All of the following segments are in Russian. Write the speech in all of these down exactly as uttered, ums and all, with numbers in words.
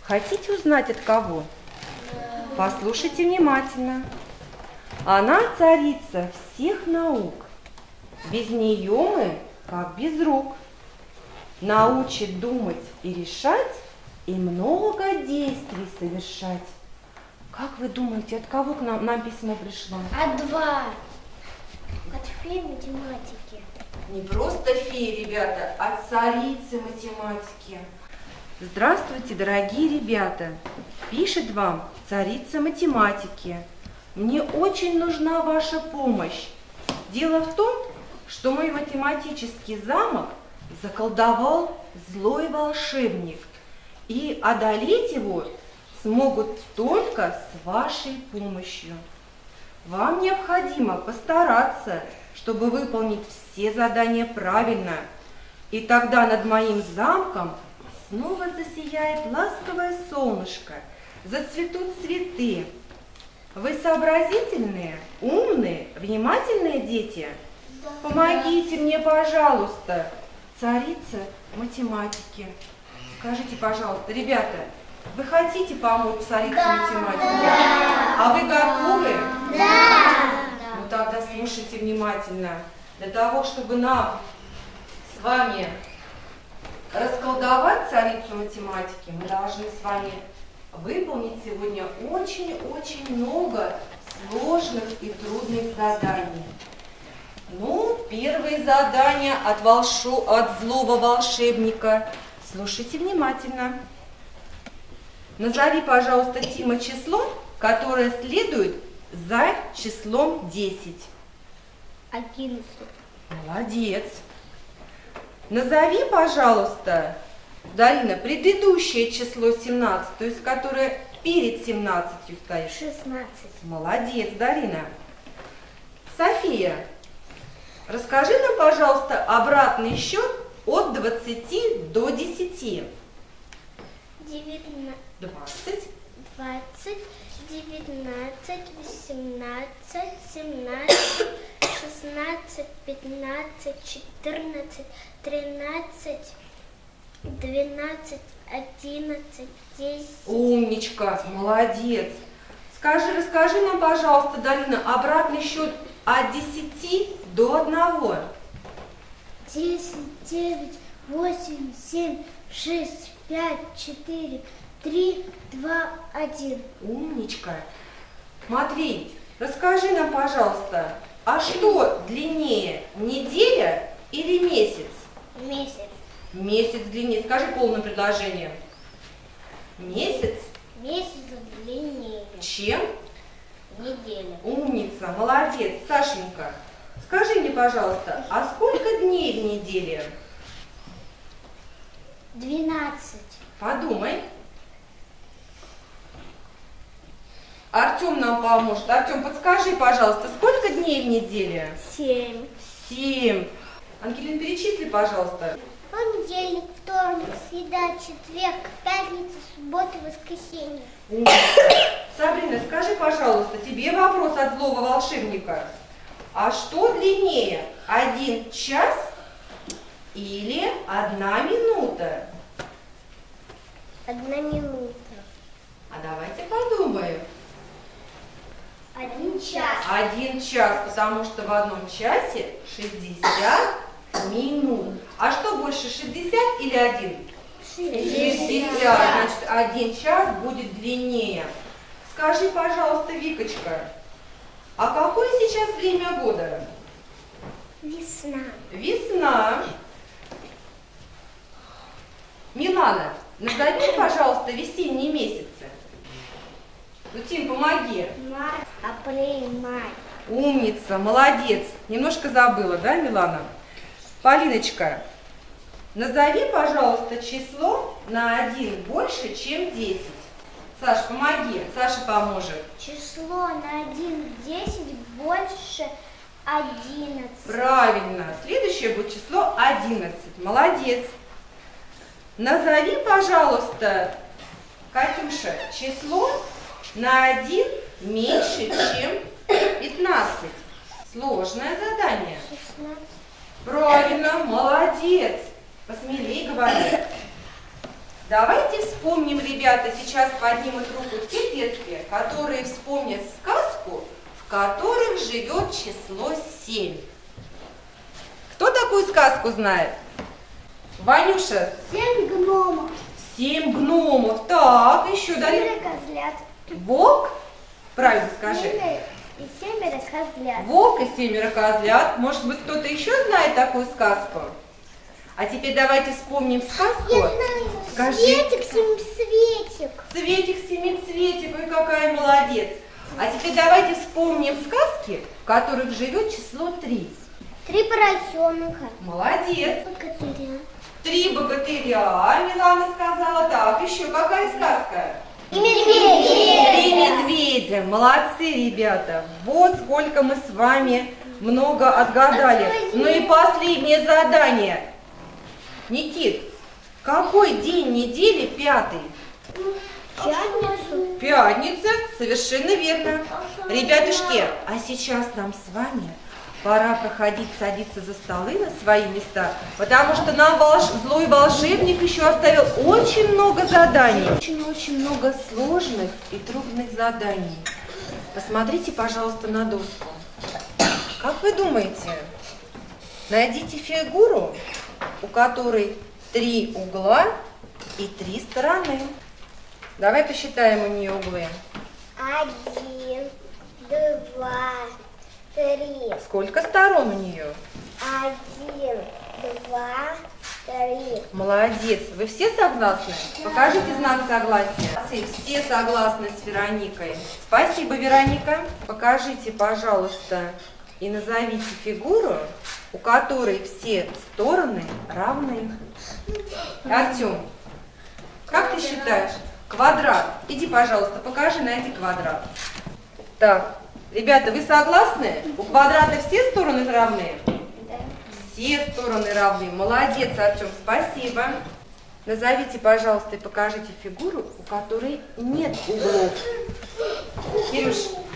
Хотите узнать от кого? Послушайте внимательно. Она царица всех наук. Без нее мы как без рук. Научит думать и решать, и много действий совершать. Как вы думаете, от кого к нам, нам письмо пришло? От два. От феи математики. Не просто феи, ребята, а царицы математики. Здравствуйте, дорогие ребята. Пишет вам царица математики. Мне очень нужна ваша помощь. Дело в том, что мой математический замок заколдовал злой волшебник. И одолеть его смогут только с вашей помощью. Вам необходимо постараться, чтобы выполнить все задания правильно. И тогда над моим замком снова засияет ласковое солнышко, зацветут цветы. Вы сообразительные, умные, внимательные дети? Да. Помогите мне, пожалуйста, царица математики. Скажите, пожалуйста, ребята, вы хотите помочь царице да. математики? Да. А вы готовы? Да. Ну тогда слушайте внимательно. Для того, чтобы нам с вами расколдовать царицу математики, мы должны с вами выполнить сегодня очень-очень много сложных и трудных заданий. Ну, первое задание от, волшо... от злого волшебника. Слушайте внимательно. Назови, пожалуйста, Тима число, которое следует за числом десять. Одиннадцать. Молодец. Назови, пожалуйста, Дарина, предыдущее число семнадцать, то есть которое перед семнадцатью стоит. шестнадцать. Молодец, Дарина. София, расскажи нам, пожалуйста, обратный счет от двадцати до десяти. девятнадцать. двадцать. двадцать, девятнадцать, восемнадцать, семнадцать, шестнадцать, пятнадцать, четырнадцать, тринадцать, двенадцать, одиннадцать, десять. Умничка, молодец. Скажи, расскажи нам, пожалуйста, Дарина, обратный счет от десяти до одного. десять, девять, восемь, семь, шесть, пять, четыре, три, два, один. Умничка. Матвей, расскажи нам, пожалуйста, а что длиннее, неделя или месяц? Месяц. Месяц длиннее. Скажи полным предложением. Месяц? Месяц длиннее. Чем? Неделя. Умница, молодец. Сашенька, скажи мне, пожалуйста, а сколько дней в неделе? Двенадцать. Подумай. Артем нам поможет. Артем, подскажи, пожалуйста, сколько дней в неделе? Семь. Семь. Ангелина, перечисли, пожалуйста. Понедельник, вторник, среда, четверг, пятница, суббота, воскресенье. Сабрина, скажи, пожалуйста, тебе вопрос от злого волшебника. А что длиннее, один час или одна минута? Одна минута. А давайте подумаем. Один час. Один час, потому что в одном часе шестьдесят минут. А что больше, шестьдесят или один? шестьдесят. Значит, один час будет длиннее. Скажи, пожалуйста, Викочка, а какое сейчас время года? Весна. Весна. Милана, назови, пожалуйста, весенние месяцы. Ну, Тим, помоги. Март, апрель, май. Умница, молодец. Немножко забыла, да, Милана? Полиночка, назови, пожалуйста, число на один больше, чем десять. Саш, помоги. Саша поможет. Число на один десять больше одиннадцать. Правильно. Следующее будет число одиннадцать. Молодец. Назови, пожалуйста, Катюша, число на один меньше, чем пятнадцать. Сложное задание. шестнадцать. Правильно, молодец. Посмелее говори. Давайте вспомним, ребята, сейчас поднимут руку те детки, которые вспомнят сказку, в которых живет число семь. Кто такую сказку знает? Ванюша? Семь гномов. Семь гномов. Так, еще далее. Семеро козлят. Волк? Правильно скажи. И семеро козлят. Волк и семеро козлят. Может быть, кто-то еще знает такую сказку? А теперь давайте вспомним сказку. Я знаю. Скажи. Светик, семицветик. Цветик, семицветик, ой, какая молодец. А теперь давайте вспомним сказки, в которых живет число три. Три поросенка. Молодец. Богатыря. Три богатыря, Милана сказала. Так, еще какая сказка? И медведь. Три медведя. Молодцы, ребята. Вот сколько мы с вами много отгадали. Ну и последнее задание. Никит, какой день недели пятый? Пятницу. Пятница, совершенно верно. Ребятушки, а сейчас нам с вами пора проходить, садиться за столы на свои места, потому что нам волш... злой волшебник еще оставил очень много заданий. Очень-очень много сложных и трудных заданий. Посмотрите, пожалуйста, на доску. Как вы думаете, найдите фигуру, у которой три угла и три стороны. Давай посчитаем у нее углы. Один, два, три. Сколько сторон у нее? Один, два, три. Молодец. Вы все согласны? Покажите знак согласия. Все согласны с Вероникой. Спасибо, Вероника. Покажите, пожалуйста, и назовите фигуру, у которой все стороны равны. Артем, как ты считаешь? Квадрат. Иди, пожалуйста, покажи, найди квадрат. Так, ребята, вы согласны? У квадрата все стороны равны? Да. Все стороны равны. Молодец, Артем, спасибо. Назовите, пожалуйста, и покажите фигуру, у которой нет углов. Кирюш,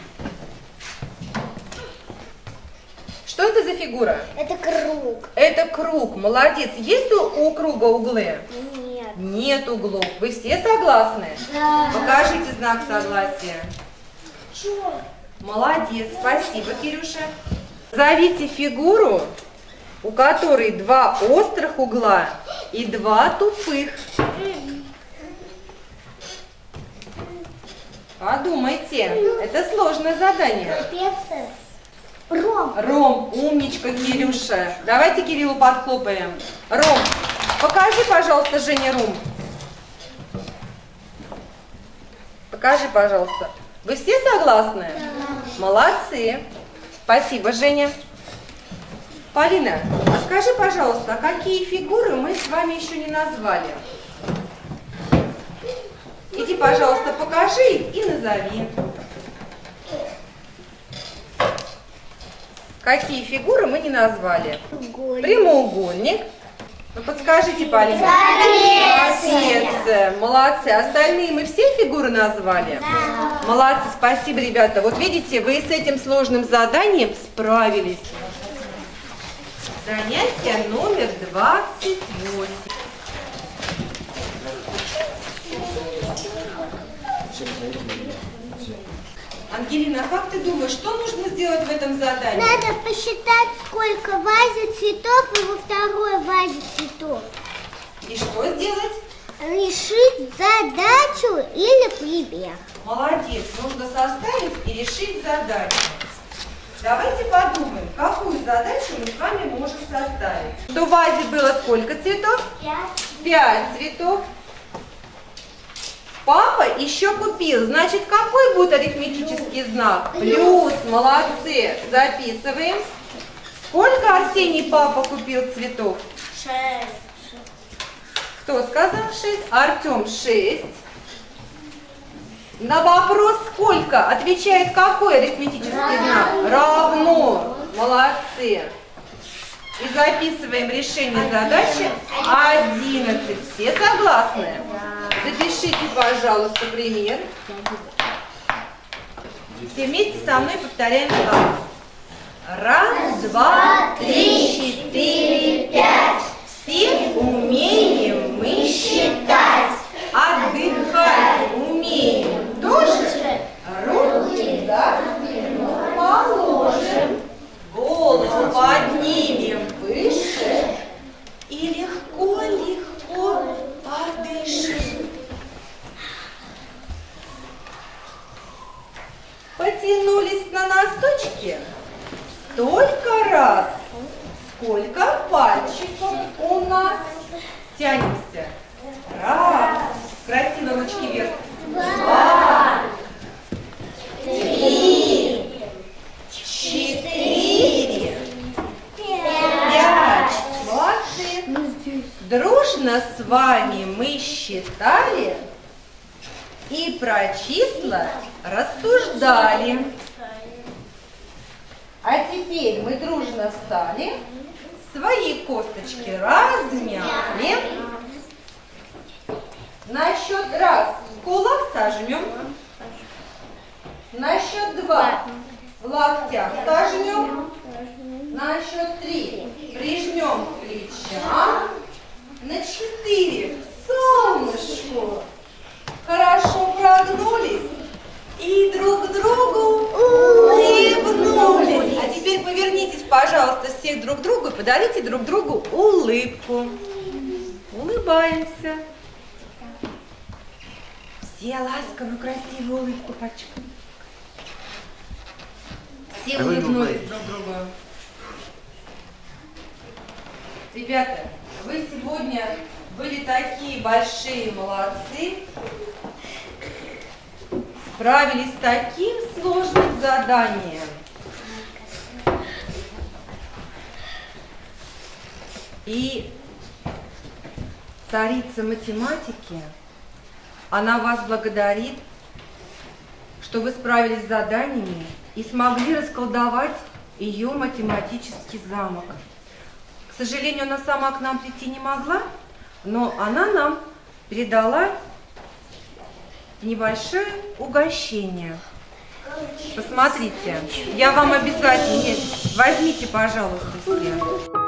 что это за фигура? Это круг. Это круг. Молодец. Есть у, у круга углы? Нет. Нет углов. Вы все согласны? Да. Покажите знак согласия. Чё? Молодец. Спасибо, Кирюша. Назовите фигуру, у которой два острых угла и два тупых. Подумайте. Это сложное задание. Пепси. Ром. Ром, умничка, Кирюша. Давайте Кириллу подхлопаем. Ром, покажи, пожалуйста, Жене Ром. Покажи, пожалуйста. Вы все согласны? Да. Молодцы. Спасибо, Женя. Полина, а скажи, пожалуйста, а какие фигуры мы с вами еще не назвали? Иди, пожалуйста, покажи и назови. Какие фигуры мы не назвали? Прямоугольник. Прямоугольник. Ну, подскажите, Полина. Молодец. Молодцы. Остальные мы все фигуры назвали? Да. Молодцы. Спасибо, ребята. Вот видите, вы с этим сложным заданием справились. Занятие номер двадцать восемь. Ангелина, как ты думаешь, что нужно сделать в этом задании? Надо посчитать, сколько в вазе цветов и во второй вазе цветов. И что сделать? Решить задачу или пример. Молодец, нужно составить и решить задачу. Давайте подумаем, какую задачу мы с вами можем составить. В вазе было сколько цветов? Пять. Пять цветов. Папа еще купил. Значит, какой будет арифметический знак? Плюс. Молодцы. Записываем. Сколько, Арсений, папа купил цветов? Шесть. Кто сказал шесть? Артем шесть. На вопрос сколько отвечает какой арифметический знак? Равно. Молодцы. И записываем решение задачи одиннадцать. Все согласны? Запишите, пожалуйста, пример. Все вместе со мной повторяем слова. Раз, два, три, четыре, пять. Все умеем мы считать. Потянулись на носочки столько раз, сколько пальчиков у нас. Тянемся. Раз. Красиво ручки вверх. Два. Три. Четыре. Пять. Молодцы. Дружно с вами мы считали и про числа рассуждали. А теперь мы дружно встали, свои косточки размяли. На счет раз кулак сожмем. На счет два в локтях сожмем. На счет три прижмем к плечам. На четыре солнышку. Хорошо прогнулись и друг другу улыбнулись. А теперь повернитесь, пожалуйста, всех друг к другу и подарите друг другу улыбку. Улыбаемся. Все ласковую, красивую улыбку пачкаем. Все улыбнулись друг другу. Ребята, вы сегодня были такие большие молодцы. Справились с таким сложным заданием. И царица математики, она вас благодарит, что вы справились с заданиями и смогли расколдовать ее математический замок. К сожалению, она сама к нам прийти не могла, но она нам передала небольшое угощение. Посмотрите, я вам обязательно... Нет, возьмите, пожалуйста, все.